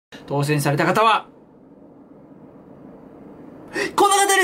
当選された方は、この方です。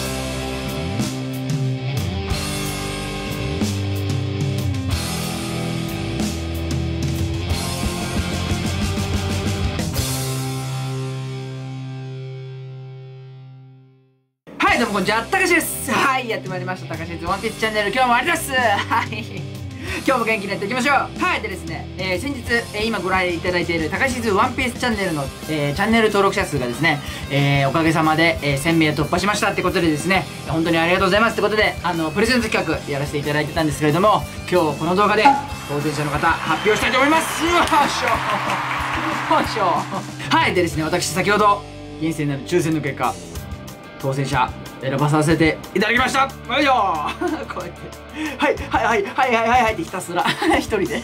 はい、どうもこんにちは、たかしです。はい、やってまいりました。たかしズワンピースチャンネル、今日もあります。はい。今日も元気にやっていきましょう。はい、でですね、先日、今ご覧いただいているたかしズワンピースチャンネルの、チャンネル登録者数がですね、おかげさまで、1000名突破しましたってことでですね、本当にありがとうございますってことで、プレゼント企画やらせていただいてたんですけれども、今日この動画で当選者の方発表したいと思います。よいしょよいしょ。はい、でですね、私先ほど厳正なる抽選の結果、当選者選ばさせていただきました。よいしょこうやってはいはいはいはいはいはいはいってひたすら一人で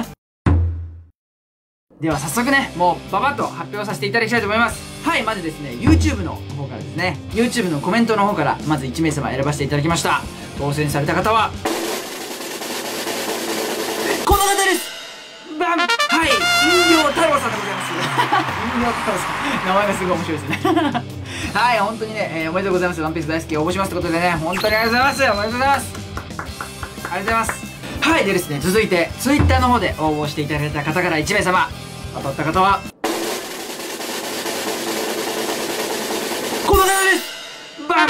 では早速ね、もうババッと発表させていただきたいと思います。はい、まずですね YouTube の方からですね、 YouTube のコメントの方からまず1名様選ばせていただきました。当選された方はこの方です。バン。はい、飲料太郎さんでございます飲料太郎さん、名前がすごい面白いですねはい、本当にね、おめでとうございます。ワンピース大好き、応募しますってことでね、本当にありがとうございます。おめでとうございます。ありがとうございます。はい、でですね、続いて Twitter の方で応募していただいた方から1名様、当たった方はこの方です。バン。はい、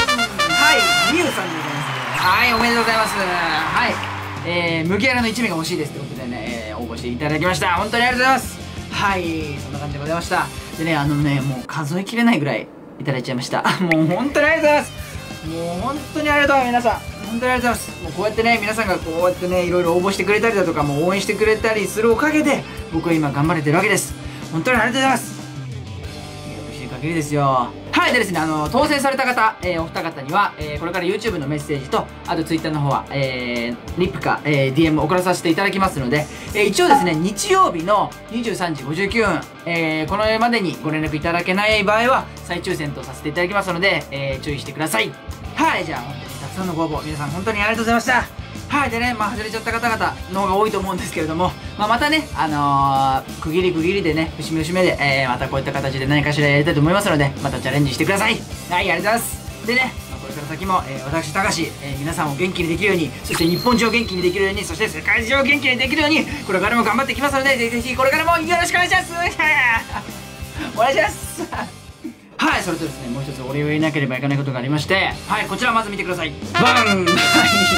みゆさんでございます。はい、おめでとうございます。はい、麦わらの1名が欲しいですってことでね、応募していただきました。本当にありがとうございます。はい、そんな感じでございました。でね、もう数えきれないぐらいいただいちゃいました。もう本当にありがとうございます。もう本当にありがとう、皆さん。本当にありがとうございます。もうこうやってね、皆さんがこうやってね、いろいろ応募してくれたりだとか、もう応援してくれたりするおかげで、僕は今頑張れてるわけです。本当にありがとうございます。嬉しい限りですよ。はい、でですね、当選された方、お二方には、これから YouTube のメッセージと、あと Twitter の方は、リップか、DM 送らさせていただきますので、一応ですね、日曜日の23時59分、このまでにご連絡いただけない場合は、再抽選とさせていただきますので、注意してください。はい、じゃあ本当にたくさんのご応募、皆さん本当にありがとうございました。はい、でね、外れちゃった方々の方が多いと思うんですけれども、またね、区切りでね、節目節目で、またこういった形で何かしらやりたいと思いますので、またチャレンジしてください。はい、ありがとうございます。でね、これから先も、私、たかし、皆さんを元気にできるように、そして日本中を元気にできるように、そして世界中を元気にできるように、これからも頑張っていきますので、ぜひぜひこれからもよろしくお願いしますお願いしますはい、それとですね、もう一つお礼を言いなければいけないことがありまして、はい、こちらまず見てください。バンはい、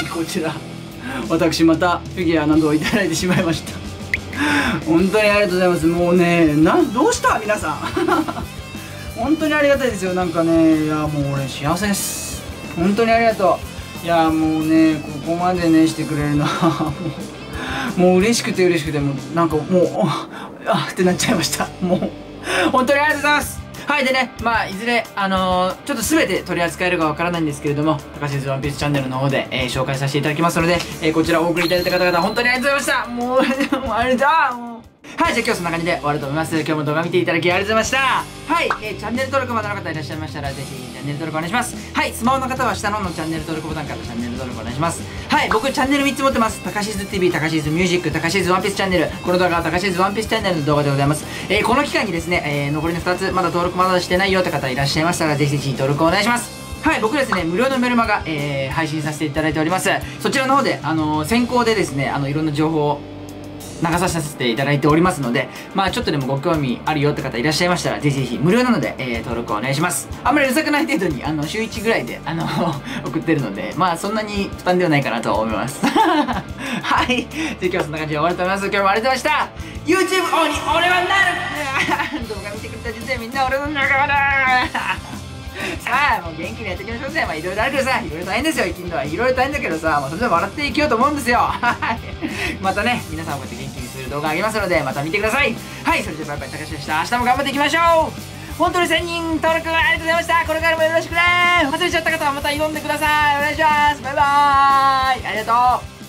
こちら。私またフィギュアなどをいただいてしまいました本当にありがとうございます。もうね、どうした皆さん本当にありがたいですよ。なんかね、いやもう俺幸せです。本当にありがとう。いやもうね、ここまでねしてくれるのはもう嬉しくてもうなんかもうあってなっちゃいました。もう本当にありがとうございます。はい、でね、いずれ、ちょっと全て取り扱えるかわからないんですけれども、たかしずワンピースチャンネルの方で、紹介させていただきますので、こちらお送りいただいた方々、本当にありがとうございました。もう、あれだ、もう。はい、じゃあ今日そんな感じで終わると思います。今日も動画見ていただきありがとうございました。はい、チャンネル登録まだの方いらっしゃいましたら、ぜひチャンネル登録お願いします。はい、スマホの方は下のチャンネル登録ボタンからチャンネル登録お願いします。はい、僕チャンネル3つ持ってます。たかしず TV、たかしずミュージック、たかしずワンピースチャンネル。この動画はたかしずワンピースチャンネルの動画でございます。この期間にですね、残りの2つ、まだ登録まだしてないよって方いらっしゃいましたら、ぜひぜひ登録お願いします。はい、僕ですね、無料のメルマガ、配信させていただいております。そちらの方で、先行でですね、いろんな情報を流させていただいておりますので、ちょっとでもご興味あるよって方いらっしゃいましたら、ぜひぜひ無料なので、登録お願いします。あんまりうざくない程度に、週1ぐらいで、送ってるので、そんなに負担ではないかなと思います。はい。で、今日はそんな感じで終わりと思います。今日もありがとうございました。YouTube 王に俺はなる動画見てくれた時点でみんな俺の仲間ださあ、もう元気にやっていきましょうぜ。いろいろあるけどさ、いろいろ大変ですよ。生きるのはいろいろ大変だけどさ、それでも笑って生きようと思うんですよ。はい。またね、皆さんをこうやって元気にする動画あげますので、また見てください。はい、それではバイバイ、たかしでした。明日も頑張っていきましょう。本当に1000人登録ありがとうございました。これからもよろしくね。外れちゃった方はまた挑んでください。お願いします。バイバーイ。ありがとう。